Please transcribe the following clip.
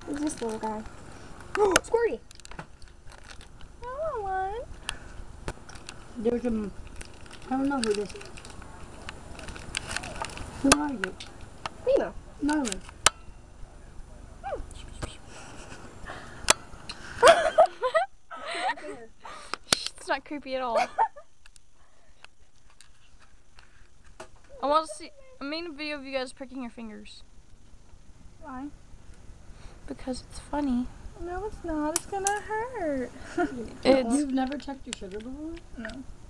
Who's this little guy? Oh, Squirty! I want one. There's a... I don't know who this is. Who are you? Nina. Marlon. It's not creepy at all. I want to see. I made a video of you guys pricking your fingers. Why? Because it's funny. No, it's not. It's gonna hurt. It's You've never checked your sugar before? No.